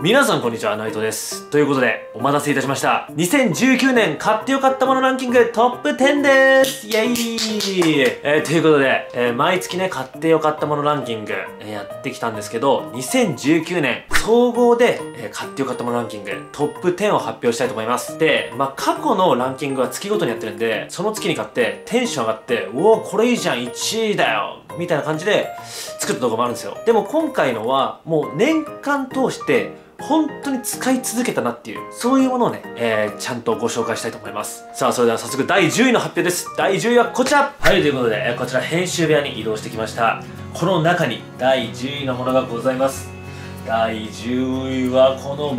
皆さんこんにちは、ナイトです。ということで、お待たせいたしました。2019年買ってよかったものランキングトップ10です。イェイということで、毎月ね、買ってよかったものランキング、やってきたんですけど、2019年、総合で、買ってよかったものランキングトップ10を発表したいと思います。で、過去のランキングは月ごとにやってるんで、その月に買ってテンション上がって、おお、これいいじゃん、1位だよみたいな感じで作った動画もあるんですよ。でも今回のは、もう年間通して、本当に使い続けたなっていう、そういうものをね、ちゃんとご紹介したいと思います。さあ、それでは早速第10位の発表です。第10位はこちら。はい、ということで、こちら編集部屋に移動してきました。この中に第10位のものがございます。第10位はこの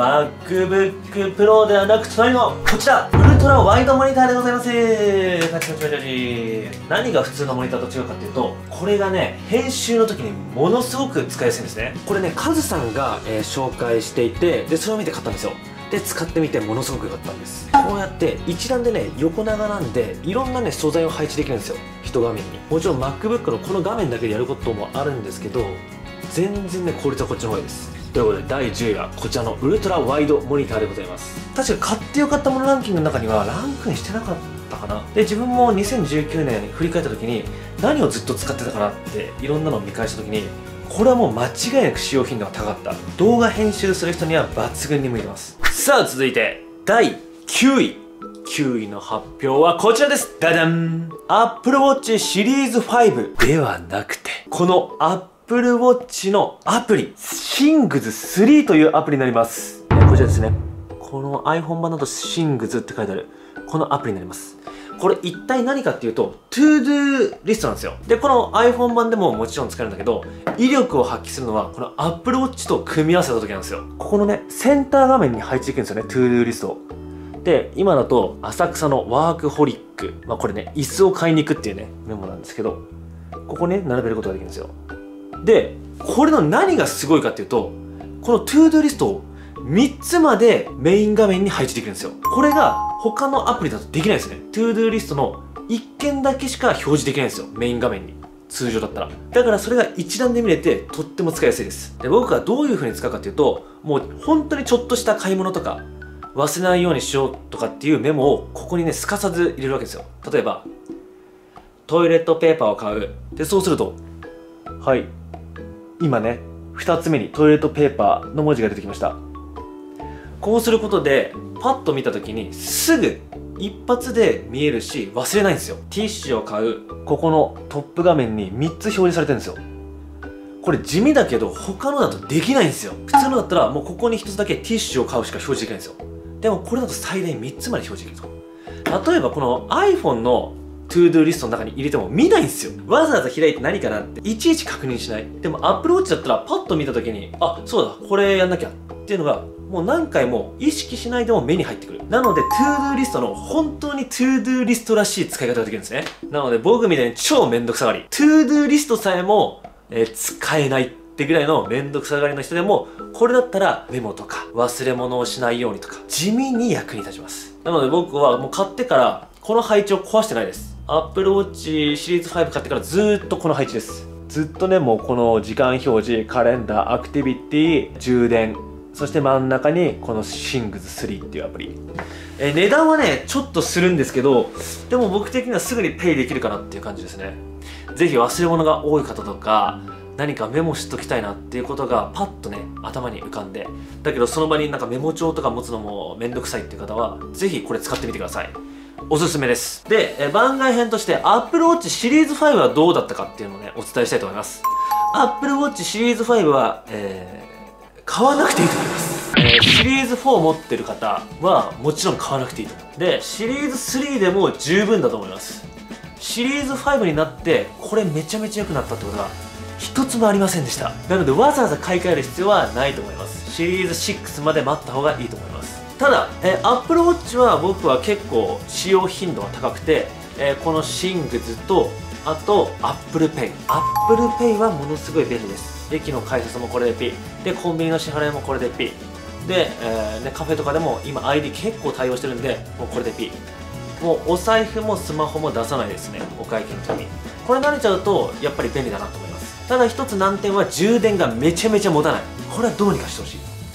MacBook Pro ではなく、隣のこちら、ウルトラワイドモニターでございます。パチパチパチパチ。何が普通のモニターと違うかっていうと、これがね、編集の時にものすごく使いやすいんですね。これね、カズさんが、紹介していて、で、それを見て買ったんですよ。で、使ってみてものすごく良かったんです。こうやって一覧でね、横長なんで、いろんなね、素材を配置できるんですよ。一画面に。もちろん MacBook のこの画面だけでやることもあるんですけど、全然ね、効率はこっちの方がいいです。ということで第10位はこちらのウルトラワイドモニターでございます。確か買ってよかったものランキングの中にはランクインしてなかったかな。で、自分も2019年振り返った時に何をずっと使ってたかなっていろんなのを見返した時に、これはもう間違いなく使用頻度が高かった。動画編集する人には抜群に向いてます。さあ続いて第9位。9位の発表はこちらです。ダダン Apple Watch シリーズ5ではなくて、このApple Watch のアプリ Things 3というアプリになります。こちらですね。この iPhone 版だと Things って書いてあるこのアプリになります。これ一体何かっていうと To-Do リストなんですよ。で、この iPhone 版でももちろん使えるんだけど、威力を発揮するのはこの Apple Watch と組み合わせた時なんですよ。ここのね、センター画面に配置できるんですよね、To-Do リスト。で、今だと浅草のワークホリック、これね、椅子を買いに行くっていうね、メモなんですけど、ここね、並べることができるんですよ。で、これの何がすごいかっていうと、この To-Do リストを3つまでメイン画面に配置できるんですよ。これが他のアプリだとできないですね。To-Do リストの1件だけしか表示できないんですよ。メイン画面に。通常だったら。だからそれが一覧で見れてとっても使いやすいです。で、僕はどういう風に使うかっていうと、もう本当にちょっとした買い物とか、忘れないようにしようとかっていうメモをここにね、すかさず入れるわけですよ。例えば、トイレットペーパーを買う。で、そうすると、はい。今ね、2つ目にトイレットペーパーの文字が出てきました。こうすることでパッと見た時にすぐ一発で見えるし忘れないんですよ。ティッシュを買う、ここのトップ画面に3つ表示されてるんですよ。これ地味だけど他のだとできないんですよ。普通のだったらもうここに1つだけティッシュを買うしか表示できないんですよ。でもこれだと最大3つまで表示できると。例えばこの iPhone のTo-Do リストの中に入れても見ないんですよ。わざわざ開いて何かなっていちいち確認しない。でも Apple Watch だったらパッと見た時に、あ、そうだ、これやんなきゃっていうのがもう何回も意識しないでも目に入ってくる。なので To-Do リストの本当に To-Do リストらしい使い方ができるんですね。なので僕みたいに超めんどくさがり、To-Do リストさえも、使えないってぐらいのめんどくさがりの人でも、これだったらメモとか忘れ物をしないようにとか地味に役に立ちます。なので僕はもう買ってからこの配置を壊してないです。Apple Watch シリーズ5買ってからずーっとこの配置です。ずっとね、もうこの時間表示、カレンダー、アクティビティ、充電、そして真ん中にこの Things 3っていうアプリ。値段はね、ちょっとするんですけど、でも僕的にはすぐにペイできるかなっていう感じですね。ぜひ忘れ物が多い方とか、何かメモしときたいなっていうことがパッとね、頭に浮かんで、だけどその場になんかメモ帳とか持つのもめんどくさいっていう方は、ぜひこれ使ってみてください。おすすめです。で、番外編として Apple Watch シリーズ5はどうだったかっていうのをね、お伝えしたいと思います。Apple Watch シリーズ5は、買わなくていいと思います。シリーズ4持ってる方はもちろん買わなくていいと思う。で、シリーズ3でも十分だと思います。シリーズ5になってこれめちゃめちゃ良くなったってことが一つもありませんでした。なのでわざわざ買い替える必要はないと思います。シリーズ6まで待った方がいいと思います。ただ、Apple Watch は僕は結構使用頻度が高くて、この Things とあと Apple Pay。Apple Pay はものすごい便利です。駅の改札もこれでピッ。で、コンビニの支払いもこれでピッ。で、カフェとかでも今 ID 結構対応してるんで、もうこれでピッ。もうお財布もスマホも出さないですね、お会計の時に。これ慣れちゃうとやっぱり便利だなと思います。ただ一つ難点は充電がめちゃめちゃ持たない。これはどうにかしてほしい。こ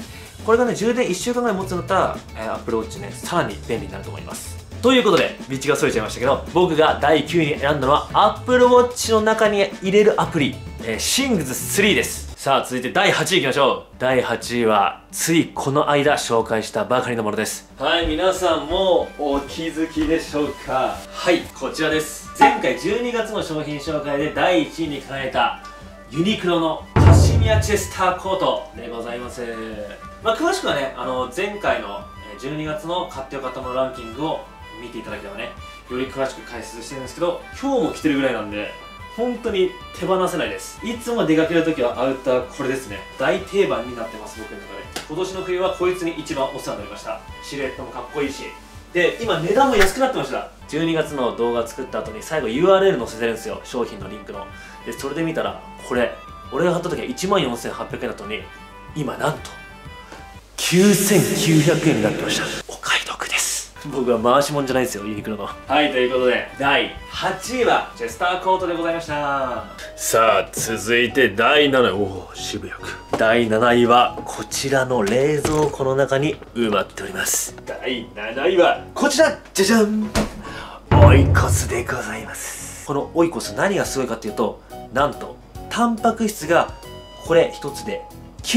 これがね充電1週間ぐらい持つんだったら、Apple Watch ねさらに便利になると思います。ということで道がそれちゃいましたけど、僕が第9位に選んだのは Apple Watch の中に入れるアプリ、Things 3です。さあ続いて第8位いきましょう。第8位はついこの間紹介したばかりのものです。はい、皆さんもお気づきでしょうか。はい、こちらです。前回12月の商品紹介で第1位に輝いたユニクロのカシミヤチェスターコートでございます。詳しくはね、前回の12月の買ってよかったものランキングを見ていただければね、より詳しく解説してるんですけど、今日も着てるぐらいなんで本当に手放せないです。いつも出かけるときはアウターこれですね。大定番になってます、僕の中で。今年の冬はこいつに一番お世話になりました。シルエットもかっこいいし、で今値段も安くなってました。12月の動画作った後に最後 URL 載せてるんですよ、商品のリンクの。でそれで見たら、これ俺が買った時は 14,800 円だったのに、今なんと 9,900 円になってました。お買い得です。僕は回しもんじゃないですよ、ユニクロの。はい、ということで第8位はチェスターコートでございました。さあ続いて第7位、おお渋谷区。第7位はこちらの冷蔵庫の中に埋まっております。第7位はこちら、じゃじゃん、オイコスでございます。このオイコス何がすごいかっていうと、なんとタンパク質がこれ一つで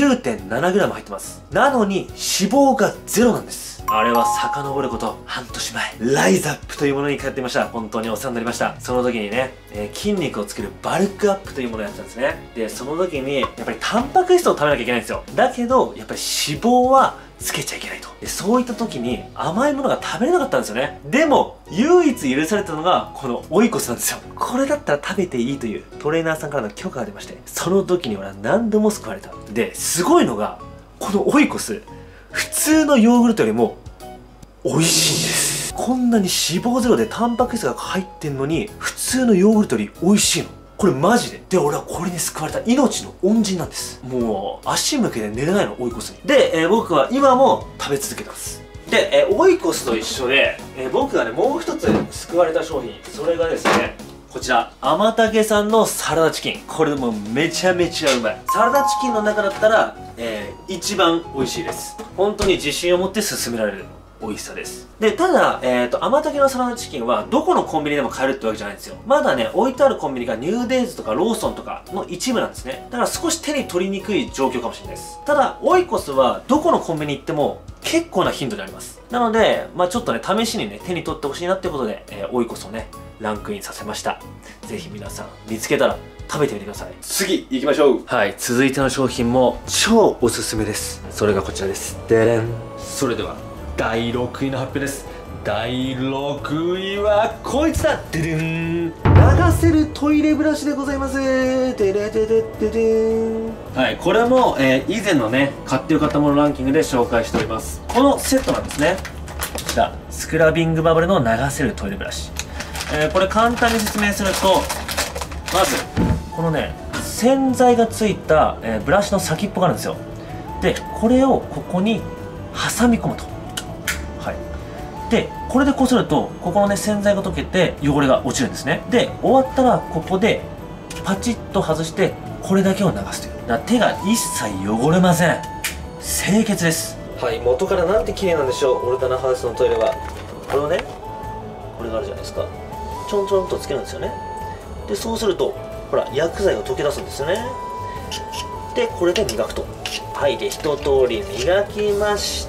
9.7g 入ってます。なのに脂肪がゼロなんです。あれは遡ること半年前、ライズアップというものに通っていました。本当にお世話になりました。その時にね、筋肉をつけるバルクアップというものをやってたんですね。でその時にやっぱりタンパク質を食べなきゃいけないんですよ。だけどやっぱり脂肪はつけちゃいけないと。でそういった時に甘いものが食べれなかったんですよね。でも唯一許されたのがこのオイコスなんですよ。これだったら食べていいというトレーナーさんからの許可が出まして、その時に俺は何度も救われた。ですごいのが、このオイコス普通のヨーグルトよりも美味しいんです。こんなに脂肪ゼロでタンパク質が入ってんのに普通のヨーグルトより美味しいの。これマジで。で俺はこれに救われた。命の恩人なんです。もう足向けて寝れないの、オイコスに。で、僕は今も食べ続けてます。で、オイコスと一緒で、僕がねもう一つ救われた商品、それがですねこちら、甘竹さんのサラダチキン。これもうめちゃめちゃうまい。サラダチキンの中だったら、一番美味しいです。本当に自信を持って勧められる美味しさです。で、ただ、甘竹のサラダチキンはどこのコンビニでも買えるってわけじゃないんですよ。まだね、置いてあるコンビニがニューデイズとかローソンとかの一部なんですね。だから少し手に取りにくい状況かもしれないです。ただ、オイコスはどこのコンビニ行っても結構な頻度であります。なので、ちょっとね、試しにね、手に取ってほしいなってことで、オイコスをね、ランクインさせました。ぜひ皆さん見つけたら食べてみてください。次行きましょう。はい、続いての商品も超おすすめです。それがこちらです。でれん。それでは第6位の発表です。第6位はこいつだ。ででん。流せるトイレブラシでございます。でれででででん。はい、これも、以前のね買ってよかったものランキングで紹介しております。このセットなんですね。こちらスクラビングバブルの流せるトイレブラシ。これ簡単に説明すると、まずこのね洗剤がついた、ブラシの先っぽがあるんですよ。でこれをここに挟み込むと。はい。でこれでこするとここのね洗剤が溶けて汚れが落ちるんですね。で終わったらここでパチッと外してこれだけを流すという。だから手が一切汚れません。清潔です。はい、元からなんて綺麗なんでしょう、オルタナハウスのトイレは。これをね、これがあるじゃないですか、ちょんちょんとつけるんですよね。でそうするとほら薬剤が溶け出すんですよね。でこれで磨くと。はい、で一通り磨きました。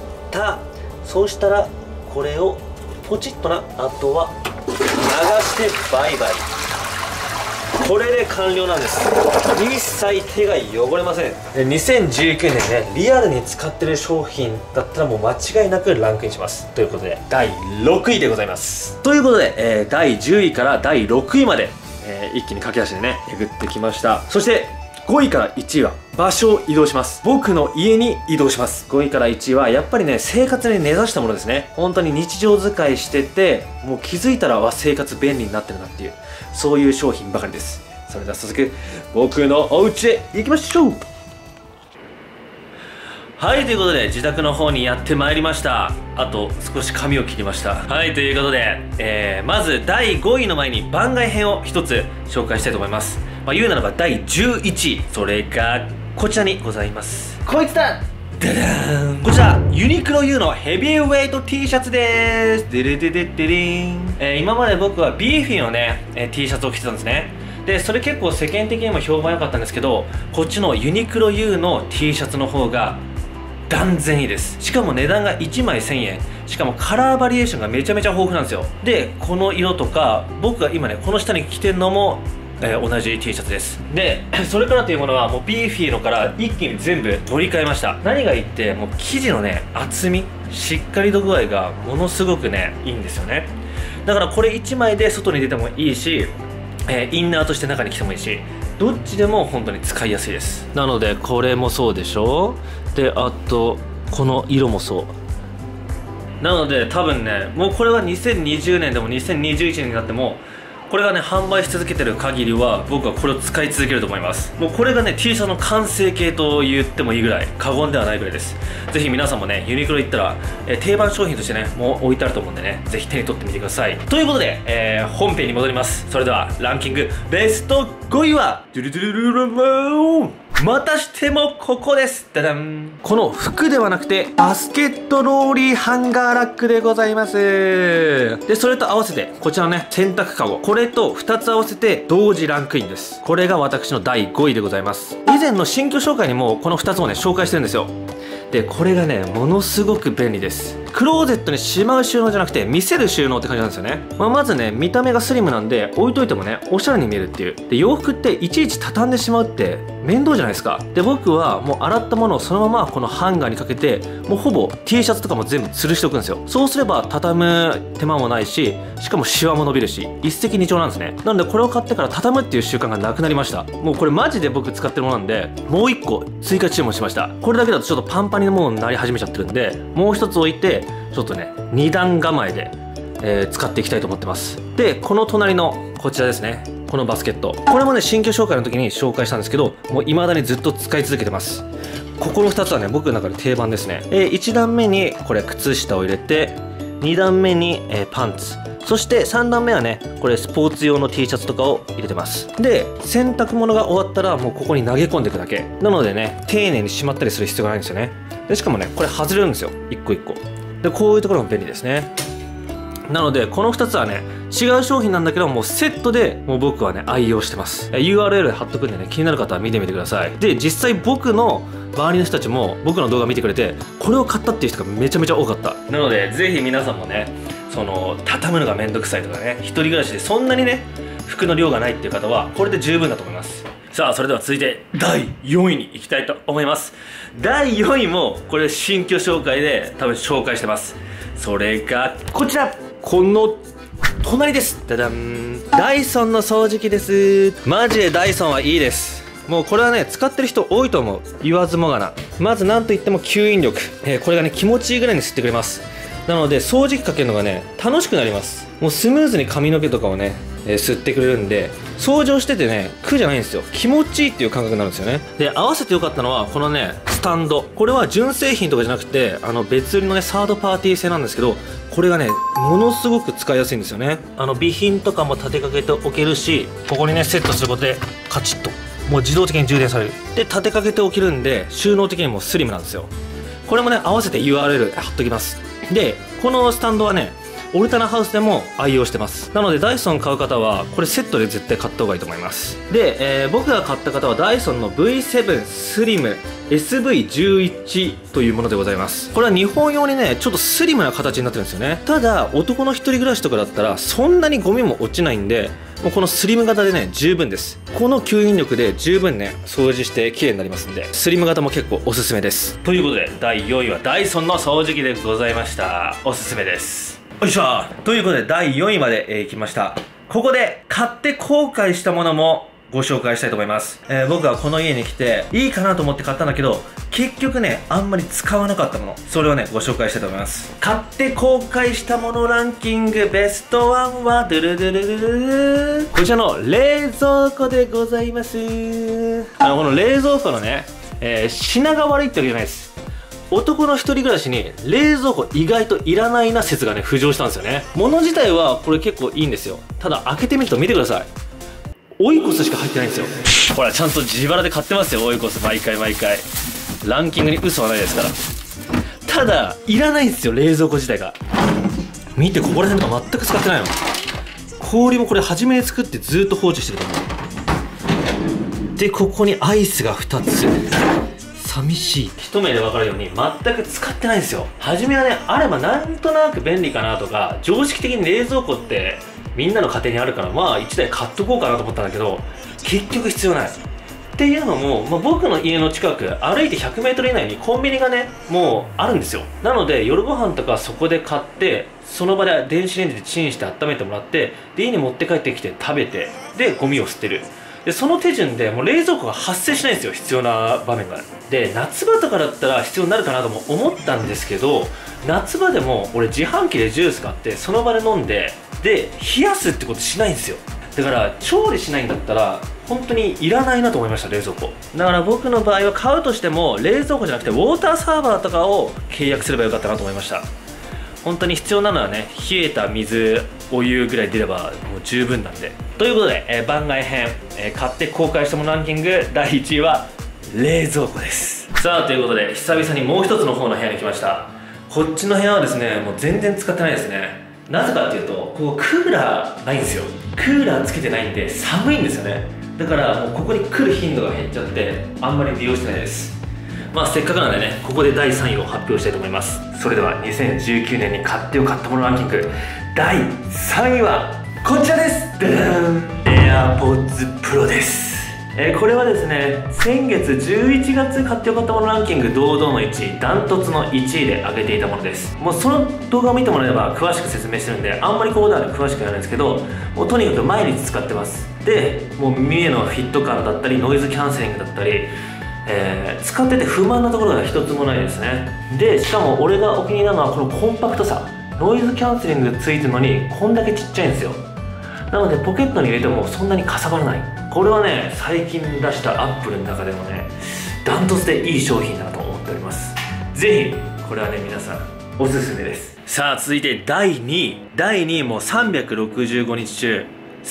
そうしたらこれをポチッとな、あとは流してバイバイ。これで完了なんです。一切手が汚れません。2019年ね、リアルに使ってる商品だったらもう間違いなくランクインします。ということで第6位でございます。ということで、第10位から第6位まで、一気に駆け足でね巡ってきました。そして5位から1位は場所を移動します。僕の家に移動します。5位から1位はやっぱりね生活に根ざしたものですね。本当に日常使いしてて、もう気づいたら生活便利になってるなっていう、そういう商品ばかりです。それでは早速僕のお家へ行きましょう。はい、ということで自宅の方にやってまいりました。あと少し髪を切りました。はい、ということで、まず第5位の前に番外編を一つ紹介したいと思います。言うならば第11位、それがこちらにございます。こいつだ。 ダダーン、こちらユニクロ U のヘビーウェイト T シャツです。デレデデデリン。今まで僕はビーフィーのね、T シャツを着てたんですね。でそれ結構世間的にも評判良かったんですけど、こっちのユニクロ U の T シャツの方が断然いいです。しかも値段が1枚1000円、しかもカラーバリエーションがめちゃめちゃ豊富なんですよ。でこの色とか、僕が今ねこの下に着てるのも同じ T シャツです。でそれからというものはもうビーフィーのから一気に全部取り替えました。何がいいって、もう生地のね厚み、しっかり度具合がものすごくねいいんですよね。だからこれ1枚で外に出てもいいし、インナーとして中に着てもいいし、どっちでも本当に使いやすいです。なのでこれもそうでしょ。であとこの色もそうなので、多分ねもうこれは2020年でも2021年になってもこれがね販売し続けてる限りは、僕はこれを使い続けると思います。もうこれがね T シャツの完成形と言ってもいいぐらい過言ではないぐらいです。ぜひ皆さんもねユニクロ行ったら、定番商品としてねもう置いてあると思うんでね、ぜひ手に取ってみてください。ということで、本編に戻ります。それではランキングベスト5位はドゥルドゥルルルルル、またしてもここです。ダダン。この服ではなくてバスケットローリーハンガーラックでございます。でそれと合わせてこちらのね洗濯カゴ、これと2つ合わせて同時ランクインです。これが私の第5位でございます。以前の新居紹介にもこの2つをね紹介してるんですよ。でこれがねものすごく便利です。クローゼットにしまう収納じゃなくて見せる収納って感じなんですよね。まずね見た目がスリムなんで置いといてもねおしゃれに見えるっていう。で洋服っていちいち畳んでしまうって面倒じゃないですか。で僕はもう洗ったものをそのままこのハンガーにかけて、もうほぼ T シャツとかも全部吊るしておくんですよ。そうすれば畳む手間もないし、しかもシワも伸びるし一石二鳥なんですね。なのでこれを買ってから畳むっていう習慣がなくなりました。もうこれマジで僕使ってるものなんで、もう1個追加注文しました。これだけだとちょっとパンパンにもうなり始めちゃってるんで、もう1つ置いてちょっとね2段構えで、使っていきたいと思ってます。でこの隣のこちらですね、このバスケット、これもね新居紹介の時に紹介したんですけど、もう未だにずっと使い続けてます。ここの2つはね僕の中で定番ですね。1段目にこれ靴下を入れて、2段目に、パンツ、そして3段目はねこれスポーツ用の T シャツとかを入れてます。で洗濯物が終わったらもうここに投げ込んでいくだけなのでね、丁寧にしまったりする必要がないんですよね。でしかもねこれ外れるんですよ、一個一個で。こういうところも便利ですね。なのでこの2つはね違う商品なんだけど、もうセットでもう僕はね愛用してます。URL で貼っとくんでね、気になる方は見てみてください。で実際僕の周りの人たちも僕の動画見てくれて、これを買ったっていう人がめちゃめちゃ多かった。なのでぜひ皆さんもね、その畳むのがめんどくさいとかね、一人暮らしでそんなにね服の量がないっていう方はこれで十分だと思います。さあそれでは続いて第4位に行きたいと思います。第4位もこれ新居紹介で多分紹介してます。それがこちら、この隣です。ダダン。ダイソンの掃除機です。マジでダイソンはいいです。もうこれはね使ってる人多いと思う、言わずもがな。まず何といっても吸引力、これがね気持ちいいぐらいに吸ってくれます。なので掃除機かけるのがね楽しくなります。もうスムーズに髪の毛とかをね、吸ってくれるんで、掃除をしててね苦じゃないんですよ。気持ちいいっていう感覚になるんですよね。で合わせてよかったのはこのねスタンド、これは純正品とかじゃなくて別売りのねサードパーティー製なんですけど、これがねものすごく使いやすいんですよね。備品とかも立てかけておけるし、ここにねセットすることでカチッともう自動的に充電される。で立てかけておけるんで収納的にもスリムなんですよ。これもね合わせて URL 貼っときます。でこのスタンドはねオルタナハウスでも愛用してます。なのでダイソン買う方はこれセットで絶対買った方がいいと思います。で、僕が買った方はダイソンの V7 スリム SV11 というものでございます。これは日本用にねちょっとスリムな形になってるんですよね。ただ男の一人暮らしとかだったらそんなにゴミも落ちないんで、もうこのスリム型でね十分です。この吸引力で十分ね掃除して綺麗になりますんで、スリム型も結構おすすめです。ということで第4位はダイソンの掃除機でございました。おすすめです。よいしょ。ということで第4位まで、来ました。ここで買って後悔したものもご紹介したいと思います。僕はこの家に来ていいかなと思って買ったんだけど、結局ねあんまり使わなかったもの、それをねご紹介したいと思います。買って後悔したものランキングベスト1はドゥルドゥルルルル、こちらの冷蔵庫でございます。この冷蔵庫のね、品が悪いってわけじゃないです。男の一人暮らしに冷蔵庫意外といらないな説がね浮上したんですよね。物自体はこれ結構いいんですよ。ただ開けてみると見てください、オイコスしか入ってないんですよ。ほらちゃんと自腹で買ってますよ、オイコス毎回毎回。 ランキングに嘘はないですから。ただいらないんですよ、冷蔵庫自体が。見て、ここら辺とか全く使ってないの。氷もこれ初めに作ってずっと放置してると思う。で、ここにアイスが2つ。寂しい。一目で分かるように全く使ってないんですよ。初めはね、あればなんとなく便利かなとか、常識的に冷蔵庫ってみんなの家庭にあるから、まあ1台買っとこうかなと思ったんだけど、結局必要ないっていうのも、僕の家の近く歩いて 100m 以内にコンビニがねもうあるんですよ。なので夜ご飯とかそこで買って、その場で電子レンジでチンして温めてもらって、で家に持って帰ってきて食べて、でゴミを捨てる。でその手順でもう冷蔵庫が発生しないんですよ、必要な場面が。で夏場とかだったら必要になるかなとも思ったんですけど、夏場でも俺自販機でジュース買ってその場で飲んで、で冷やすってことしないんですよ。だから調理しないんだったら本当にいらないなと思いました、冷蔵庫。だから僕の場合は買うとしても冷蔵庫じゃなくてウォーターサーバーとかを契約すればよかったなと思いました。本当に必要なのはね、冷えた水、お湯ぐらい出ればもう十分なんで。ということで、番外編、買って後悔したものランキング第1位は冷蔵庫です。さあということで、久々にもう一つの方の部屋に来ました。こっちの部屋はですね、もう全然使ってないですね。なぜかっていうと、ここクーラーないんですよ。クーラーつけてないんで寒いんですよね。だからもうここに来る頻度が減っちゃって、あんまり利用してないです。まあせっかくなんでね、ここで第3位を発表したいと思います。それでは2019年に買ってよかったものランキング第3位はこちらです。ダダン AirPods Pro です。これはですね、先月11月買ってよかったものランキング堂々の1位、ダントツの1位で挙げていたものです。もうその動画を見てもらえば詳しく説明してるんで、あんまりここでは詳しくやらないんですけど、もうとにかく毎日使ってます。でもう耳へのフィット感だったりノイズキャンセリングだったり、使ってて不満なところが一つもないですね。でしかも俺がお気に入りなのはこのコンパクトさ。ノイズキャンセリングついてるのにこんだけちっちゃいんですよ。なのでポケットに入れてもそんなにかさばらない。これはね、最近出したアップルの中でもね、ダントツでいい商品だなと思っております。ぜひこれはね、皆さんおすすめです。さあ続いて第2位。第2位も365日中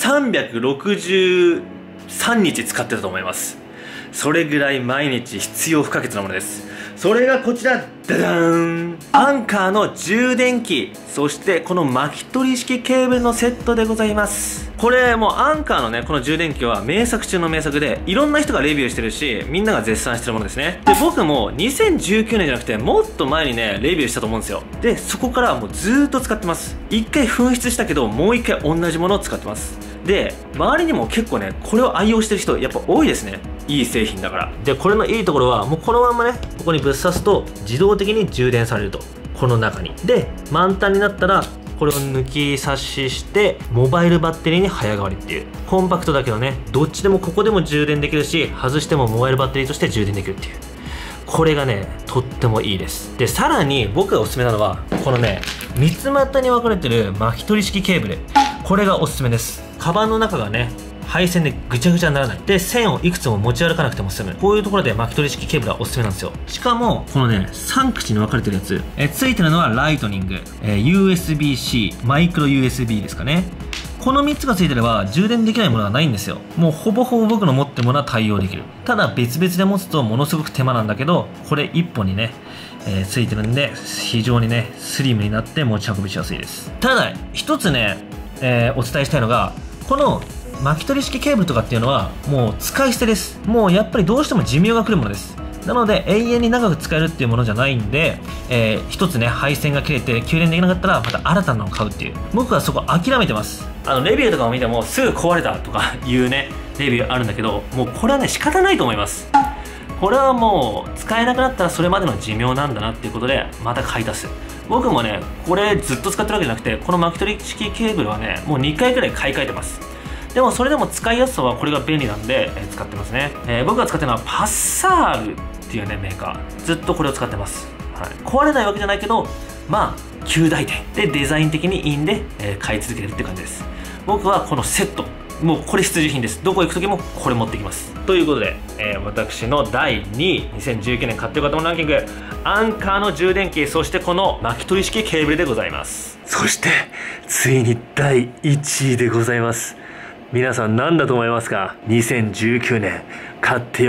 363日使ってたと思います。それぐらい毎日必要不可欠なものです。それがこちら、ダダーン、アンカーの充電器、そしてこの巻き取り式ケーブルのセットでございます。これもうアンカーのね、この充電器は名作中の名作で、いろんな人がレビューしてるし、みんなが絶賛してるものですね。で僕も2019年じゃなくてもっと前にねレビューしたと思うんですよ。でそこからもうずーっと使ってます。一回紛失したけどもう一回同じものを使ってます。で周りにも結構ねこれを愛用してる人やっぱ多いですね。いい製品だから。でこれのいいところはもうこのまんまねここにぶっ刺すと自動的に充電されると。この中にで満タンになったらこれを抜き差ししてモバイルバッテリーに早変わりっていう、コンパクトだけどねどっちでもここでも充電できるし、外してもモバイルバッテリーとして充電できるっていう、これがねとってもいいです。でさらに僕がおすすめなのはこのね三つ股に分かれてる巻き取り式ケーブル、これがおすすめです。カバンの中がね配線でぐちゃぐちゃにならない。で線をいくつも持ち歩かなくても済む。こういうところで巻き取り式ケーブルはおすすめなんですよ。しかもこのね3口に分かれてるやつ、ついてるのはライトニング、USB-C、マイクロ USB ですかね。この3つがついてれば充電できないものはないんですよ。もうほぼほぼ僕の持ってるものは対応できる。ただ別々で持つとものすごく手間なんだけど、これ1本にね、ついてるんで非常にねスリムになって持ち運びしやすいです。ただ一つね、お伝えしたいのが、この巻き取り式ケーブルとかっていうのはもう使い捨てです。もうやっぱりどうしても寿命が来るものです。なので永遠に長く使えるっていうものじゃないんで、一つね配線が切れて給電できなかったらまた新たなのを買うっていう、僕はそこ諦めてます。レビューとかを見てもすぐ壊れたとかいうねレビューあるんだけど、もうこれはね仕方ないと思います。これはもう使えなくなったらそれまでの寿命なんだなっていうことでまた買い足す。僕もねこれずっと使ってるわけじゃなくて、この巻き取り式ケーブルはねもう2回くらい買い替えてます。でもそれでも使いやすさはこれが便利なんで、使ってますね。僕が使ってるのはパッサールっていうねメーカー、ずっとこれを使ってます。はい、壊れないわけじゃないけど、まあ9台店でデザイン的にいいんで、買い続けてるって感じです。僕はこのセット、もうこれ必需品です。どこ行く時もこれ持ってきます。ということで、私の第2位、2019年買ってよかったものランキング、アンカーの充電器、そしてこの巻き取り式ケーブルでございます。そしてついに第1位でございます。皆さん何だと思いますか？ 2019 年買ってよかった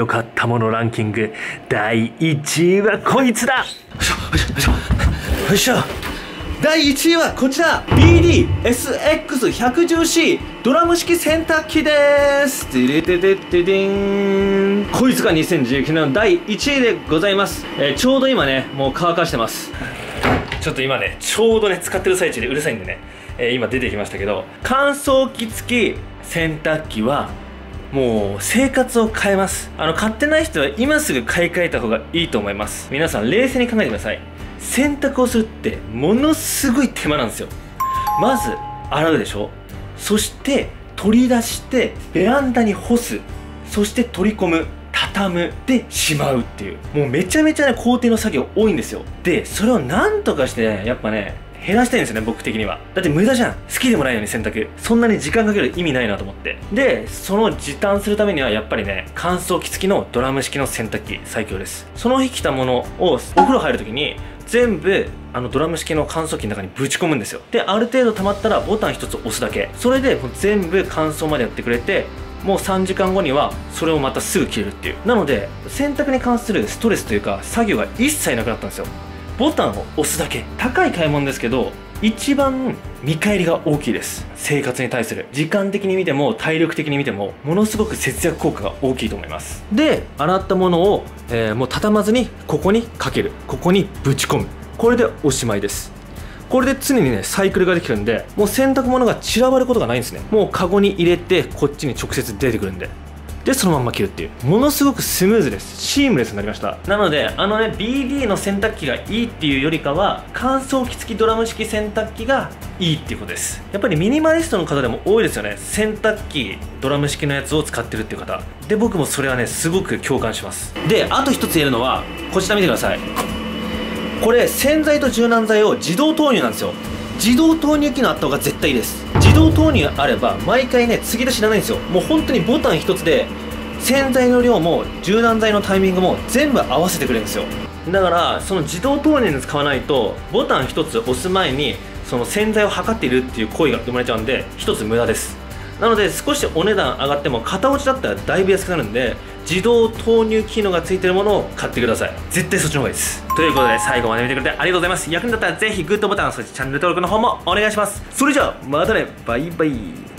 ったものランキング第1位はこいつだ。よいしょ。第1位はこちら BD-SX110C ドラム式洗濯機です。こいつが2019年の第1位でございます。ちょうど今ねもう乾かしてます。ちょっと今ねちょうどね使ってる最中でうるさいんでね、今出てきましたけど、乾燥機付き洗濯機はもう生活を変えます。買ってない人は今すぐ買い替えた方がいいと思います。皆さん冷静に考えてください。洗濯をするってものすごい手間なんですよ。まず洗うでしょ。そして取り出してベランダに干す、そして取り込む、畳むでしまうっていう、もうめちゃめちゃね工程の作業多いんですよ。でそれをなんとかしてねやっぱね減らしたいんですよね、僕的には。だって無駄じゃん。好きでもないのに洗濯そんなに時間かける意味ないなと思って。でその時短するためにはやっぱりね乾燥機付きのドラム式の洗濯機最強です。その日着たものをお風呂入る時に全部ドラム式の乾燥機の中にぶち込むんですよ。である程度溜まったらボタン1つ押すだけ。それでもう全部乾燥までやってくれて、もう3時間後にはそれをまたすぐ切れるっていう。なので洗濯に関するストレスというか作業が一切なくなったんですよ。ボタンを押すだけ。高い買い物ですけど一番見返りが大きいです。生活に対する時間的に見ても体力的に見てもものすごく節約効果が大きいと思います。で洗ったものを、もう畳まずにここにかける、ここにぶち込む、これでおしまいです。これで常にねサイクルができるんで、もう洗濯物が散らばることがないんですね。もうカゴに入れてこっちに直接出てくるんで、でそのまんま切るっていう、ものすごくスムーズです。シームレスになりました。なのでBD の洗濯機がいいっていうよりかは乾燥機付きドラム式洗濯機がいいっていうことです。やっぱりミニマリストの方でも多いですよね、洗濯機ドラム式のやつを使ってるっていう方で。僕もそれはねすごく共感します。であと一つ言えるのはこちら見てください。これ洗剤と柔軟剤を自動投入なんですよ。自動投入機能あった方が絶対いいです。自動投入あれば毎回ね継ぎ出しいらないんですよ。もう本当にボタン一つで洗剤の量も柔軟剤のタイミングも全部合わせてくれるんですよ。だからその自動投入に使わないとボタン一つ押す前にその洗剤を測っているっていう行為が生まれちゃうんで一つ無駄です。なので少しお値段上がっても型落ちだったらだいぶ安くなるんで、自動投入機能がついてるものを買ってください。絶対そっちの方がいいです。ということで最後まで見てくれてありがとうございます。役に立ったらぜひグッドボタン、そしてチャンネル登録の方もお願いします。それじゃあまたね、バイバイ。